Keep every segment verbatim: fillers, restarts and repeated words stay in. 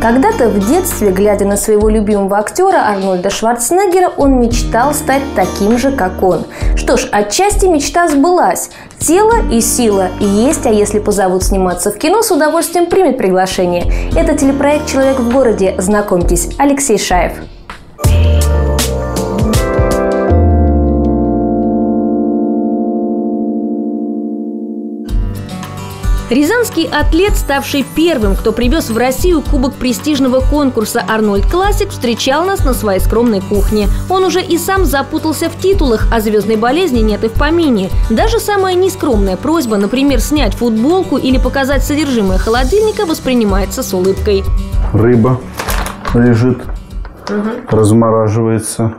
Когда-то в детстве, глядя на своего любимого актера Арнольда Шварценеггера, он мечтал стать таким же, как он. Что ж, отчасти мечта сбылась. Тело и сила есть, а если позовут сниматься в кино, с удовольствием примет приглашение. Это телепроект «Человек в городе». Знакомьтесь, Алексей Шаев. Рязанский атлет, ставший первым, кто привез в Россию кубок престижного конкурса «Арнольд Классик», встречал нас на своей скромной кухне. Он уже и сам запутался в титулах, а звездной болезни нет и в помине. Даже самая нескромная просьба, например, снять футболку или показать содержимое холодильника, воспринимается с улыбкой. Рыба лежит, угу. размораживается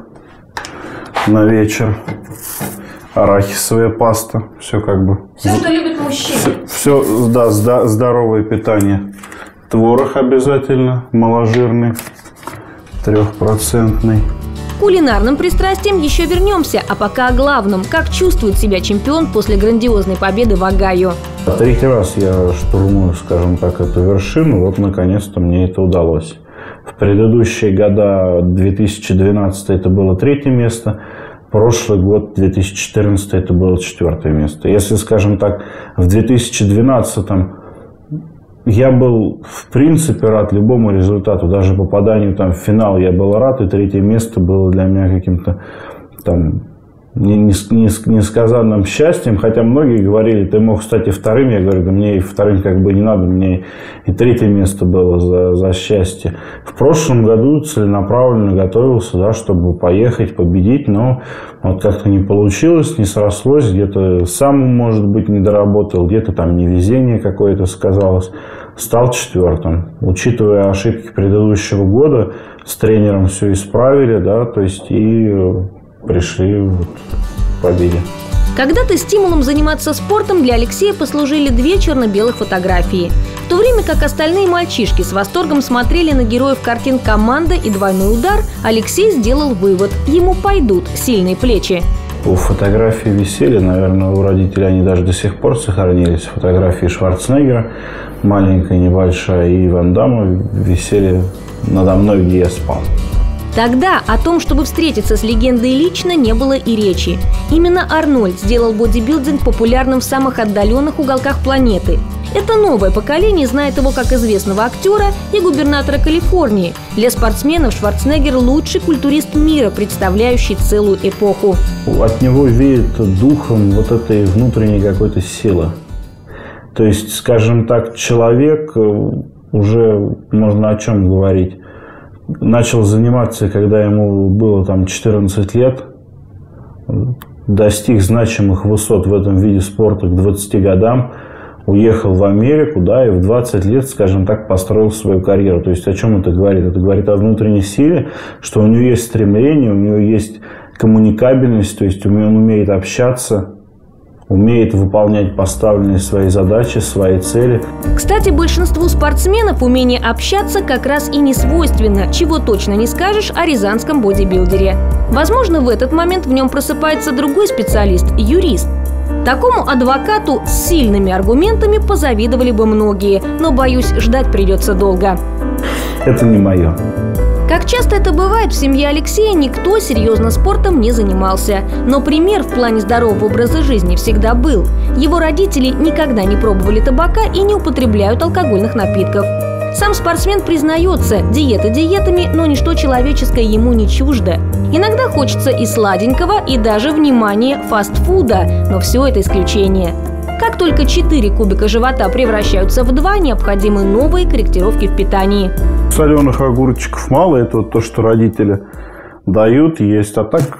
на вечер. Арахисовая паста, все как бы. Все, что любит мужчина. Все, все да, здоровое питание. Творог обязательно, маложирный, трехпроцентный. К кулинарным пристрастиям еще вернемся, а пока о главном. Как чувствует себя чемпион после грандиозной победы в Огайо? Третий раз я штурмую, скажем так, эту вершину. Вот наконец-то мне это удалось. В предыдущие года, две тысячи двенадцатый, это было третье место. Прошлый год, две тысячи четырнадцатый, это было четвертое место. Если, скажем так, в две тысячи двенадцатом я был, в принципе, рад любому результату. Даже попаданию там, в финал я был рад. И третье место было для меня каким-то там несказанным счастьем. Хотя многие говорили, ты мог стать и вторым. Я говорю, да мне и вторым как бы не надо. Мне и третье место было за, за счастье. В прошлом году целенаправленно готовился, да, чтобы поехать, победить. Но вот как-то не получилось, не срослось. Где-то сам, может быть, не доработал. Где-то там невезение какое-то сказалось. Стал четвертым. Учитывая ошибки предыдущего года, с тренером все исправили, да, то есть и пришли к победе. Когда-то стимулом заниматься спортом для Алексея послужили две черно-белых фотографии. В то время как остальные мальчишки с восторгом смотрели на героев картин «Команда» и «Двойной удар», Алексей сделал вывод – ему пойдут сильные плечи. У фотографии висели, наверное, у родителей они даже до сих пор сохранились. Фотографии Шварценеггера, маленькая, небольшая, и Ван Дамма висели надо мной, где я спал. Тогда о том, чтобы встретиться с легендой лично, не было и речи. Именно Арнольд сделал бодибилдинг популярным в самых отдаленных уголках планеты. Это новое поколение знает его как известного актера и губернатора Калифорнии. Для спортсменов Шварценеггер – лучший культурист мира, представляющий целую эпоху. От него веет духом вот этой внутренней какой-то силы. То есть, скажем так, человек, уже можно о чем говорить, начал заниматься, когда ему было там четырнадцать лет, достиг значимых высот в этом виде спорта к двадцати годам, уехал в Америку, да, и в двадцать лет, скажем так, построил свою карьеру. То есть о чем это говорит? Это говорит о внутренней силе, что у него есть стремление, у него есть коммуникабельность, то есть он умеет общаться, умеет выполнять поставленные свои задачи, свои цели. Кстати, большинству спортсменов умение общаться как раз и не свойственно, чего точно не скажешь о рязанском бодибилдере. Возможно, в этот момент в нем просыпается другой специалист – юрист. Такому адвокату с сильными аргументами позавидовали бы многие, но, боюсь, ждать придется долго. Это не мое. Как часто это бывает, в семье Алексея никто серьезно спортом не занимался. Но пример в плане здорового образа жизни всегда был. Его родители никогда не пробовали табака и не употребляют алкогольных напитков. Сам спортсмен признается, диеты диетами, но ничто человеческое ему не чуждо. Иногда хочется и сладенького, и даже, внимание, фастфуда, но все это исключение. Как только четыре кубика живота превращаются в два, необходимы новые корректировки в питании. Соленых огурчиков мало, это вот то, что родители дают, есть. А так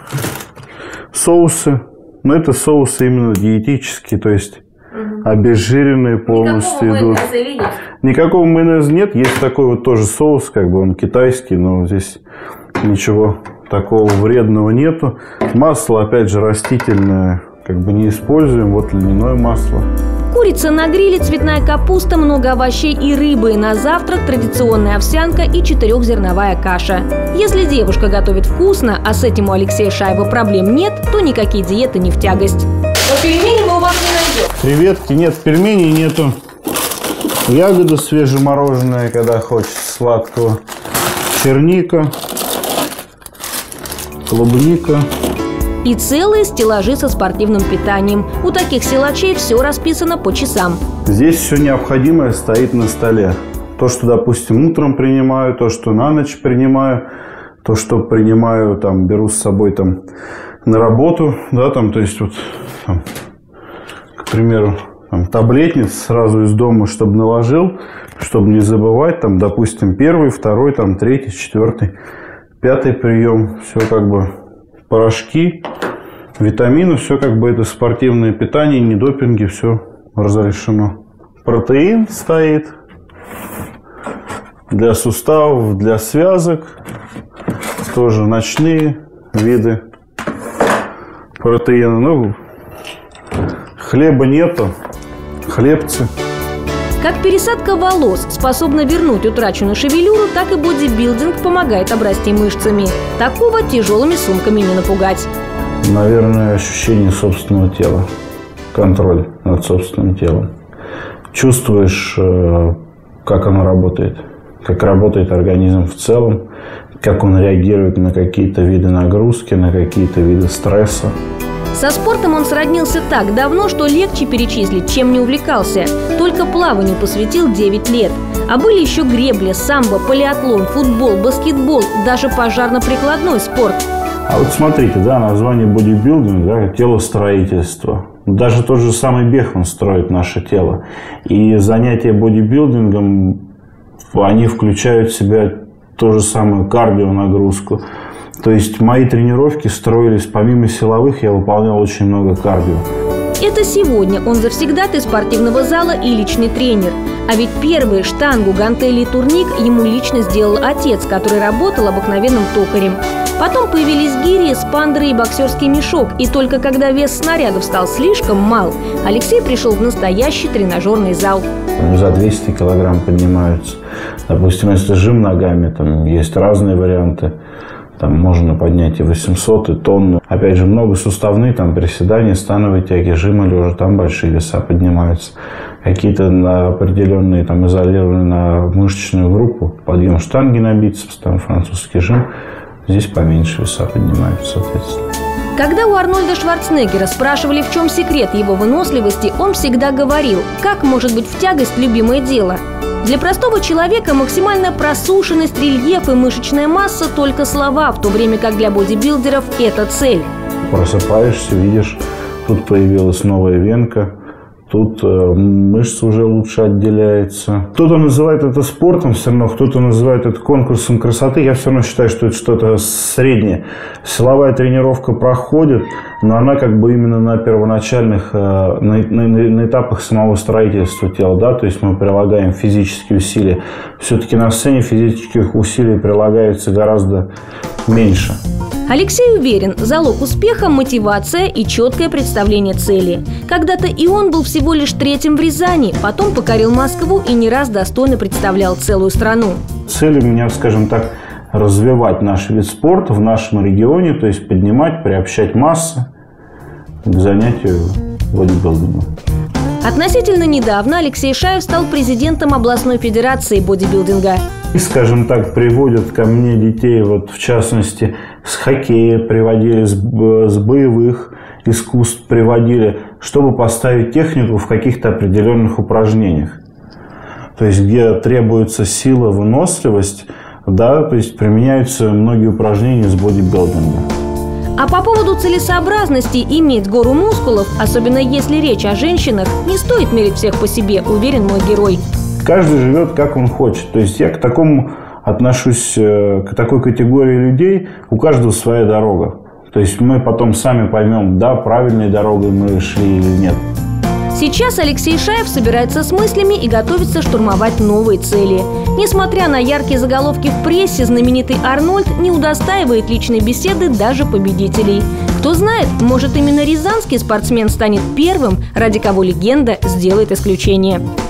соусы, но это соусы именно диетические, то есть угу. обезжиренные полностью идут. Никакого майонеза нет? Никакого майонеза нет, есть такой вот тоже соус, как бы он китайский, но здесь ничего такого вредного нету. Масло, опять же, растительное. Как бы не используем, вот льняное масло. Курица на гриле, цветная капуста, много овощей и рыбы. На завтрак традиционная овсянка и четырехзерновая каша. Если девушка готовит вкусно, а с этим у Алексея Шаева проблем нет, то никакие диеты не в тягость. Но пельмени мы у вас не найдем. Креветки нет, пельменей нету. Ягода свежемороженая, когда хочется. сладкого. Черника, клубника. И целые стеллажи со спортивным питанием. У таких силачей все расписано по часам. Здесь все необходимое стоит на столе. То, что, допустим, утром принимаю, то, что на ночь принимаю, то, что принимаю, там, беру с собой там, на работу, да, там, то есть, вот, там, к примеру, там, таблетниц сразу из дома, чтобы наложил, чтобы не забывать, там, допустим, первый, второй, там, третий, четвертый, пятый прием, все как бы порошки, витамины, все как бы это спортивное питание, не допинги, все разрешено. Протеин стоит для суставов, для связок, тоже ночные виды протеина. Ну, хлеба нету, хлебцы. Как пересадка волос способна вернуть утраченную шевелюру, так и бодибилдинг помогает обрасти мышцами. Такого тяжелыми сумками не напугать. Наверное, ощущение собственного тела, контроль над собственным телом. Чувствуешь, как оно работает, как работает организм в целом, как он реагирует на какие-то виды нагрузки, на какие-то виды стресса. Со спортом он сроднился так давно, что легче перечислить, чем не увлекался. Только плаванию посвятил девять лет. А были еще гребля, самбо, полиатлон, футбол, баскетбол, даже пожарно-прикладной спорт. А вот смотрите, да, название бодибилдинг, да, телостроительство. Даже тот же самый бег, он строит наше тело. И занятия бодибилдингом, они включают в себя ту же самую кардионагрузку. То есть мои тренировки строились, помимо силовых, я выполнял очень много кардио. Это сегодня он завсегдатый спортивного зала и личный тренер. А ведь первые штангу, гантели и турник ему лично сделал отец, который работал обыкновенным токарем. Потом появились гири, спандры и боксерский мешок. И только когда вес снарядов стал слишком мал, Алексей пришел в настоящий тренажерный зал. За двести килограмм поднимаются. Допустим, если жим ногами, там есть разные варианты. Там можно поднять и восемьсот, и тонну. Опять же, много суставные, там приседания, становые тяги, жимы, лежа, там большие веса поднимаются. Какие-то на определенные, там, изолированные на мышечную группу, подъем штанги на бицепс, там французский жим. Здесь поменьше веса поднимаются, соответственно. Когда у Арнольда Шварценеггера спрашивали, в чем секрет его выносливости, он всегда говорил, как может быть в тягость любимое дело. Для простого человека максимальная просушенность, рельеф и мышечная масса – только слова, в то время как для бодибилдеров это цель. Просыпаешься, видишь, тут появилась новая венка, тут мышца уже лучше отделяется. Кто-то называет это спортом все равно, кто-то называет это конкурсом красоты. Я все равно считаю, что это что-то среднее. Силовая тренировка проходит, но она как бы именно на первоначальных, на, на, на этапах самого строительства тела. Да? То есть мы прилагаем физические усилия. Все-таки на сцене физических усилий прилагается гораздо меньше. Алексей уверен, залог успеха – мотивация и четкое представление цели. Когда-то и он был всего лишь третьим в Рязани, потом покорил Москву и не раз достойно представлял целую страну. Цель у меня, скажем так, развивать наш вид спорта в нашем регионе, то есть поднимать, приобщать массы к занятию бодибилдингом. Относительно недавно Алексей Шаев стал президентом областной федерации бодибилдинга. И, скажем так, приводят ко мне детей, вот в частности, с хоккея приводили, с, с боевых искусств приводили, чтобы поставить технику в каких-то определенных упражнениях. То есть, где требуется сила, выносливость, да, то есть применяются многие упражнения с бодибилдинга. А по поводу целесообразности иметь гору мускулов, особенно если речь о женщинах, не стоит мерить всех по себе, уверен мой герой. Каждый живет, как он хочет. То есть я к такому отношусь, к такой категории людей, у каждого своя дорога. То есть мы потом сами поймем, да, правильной дорогой мы шли или нет. Сейчас Алексей Шаев собирается с мыслями и готовится штурмовать новые цели. Несмотря на яркие заголовки в прессе, знаменитый Арнольд не удостаивает личной беседы даже победителей. Кто знает, может, именно рязанский спортсмен станет первым, ради кого легенда сделает исключение.